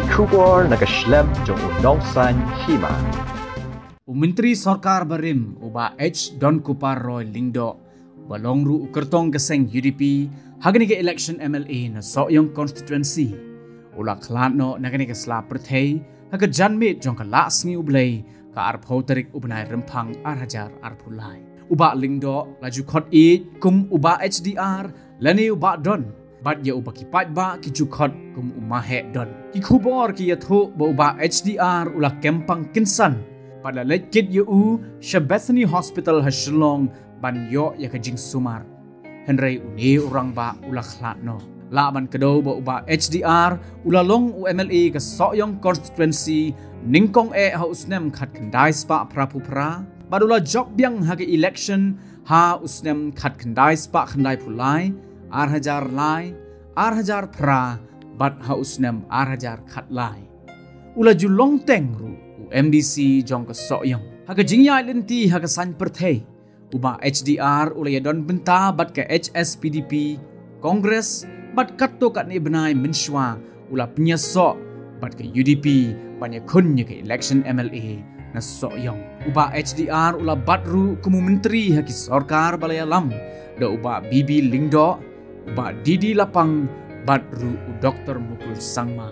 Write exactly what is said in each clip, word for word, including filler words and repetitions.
Kubor nagaslem jong unongsan Hima. Menteri Sarkar Barim uba H Don Kupar Roy Lyngdoh balong ru Kyrtong geseng U D P hagani ke election M L A na Sohïong constituency ula Khlad no nagani ke sla perthei haga janmit jong ka la sngi ublei ka arpho tarik ubnai rempang ar hajar arphulai uba Lyngdoh laju khot e kum uba H D R lani uba Don bat ya uba ki pat ba ki jukhot kum umma he Don ki khubor ki yatho ba uba H D R ula kempang kinsan pada lekit yu Bethany Hospital Hashlong ban yo ya kajing sumar henry uni orang ba ula Khlad no la ban kedo ba uba H D R ula long u M L A ke Sohïong constituency ningkong e ha usnem khat kendai spa prapu pra badula job biang ha ke election ha usnem khat kendai spa kendai pulai ar hajar lai ar hajar pra bat ha usnem ar hajar khat lai ula julong teng ru M D C jong ke Sohïong haga jingya lenti haga san perthei uba H D R ulaya don benta bat ke H S P D P Kongres bat katto kat ni benai menshwa ula penyesok bat ke U D P banyak kunnya ke election M L A na Sohïong uba H D R ula batru kumu menteri haki sarkar balaya lam da uba B B Lyngdoh uba Didi Lapang batru Doktor Mukul Sangma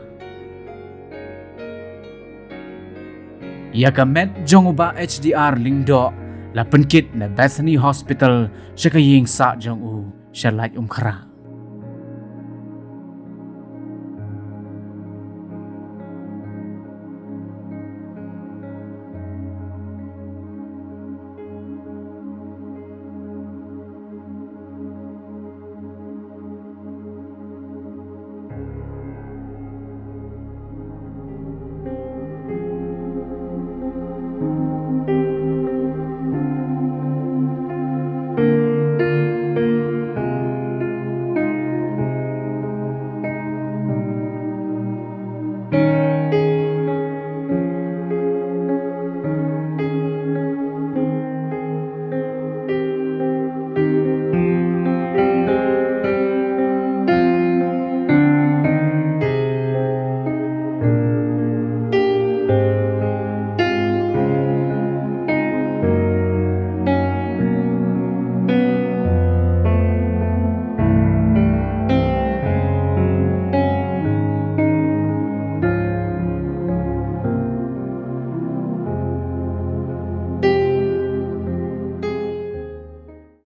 ia kamet jong uba H D R Lyngdoh la penkit na Bethany Hospital syakaying sa jong u syalaj umkhara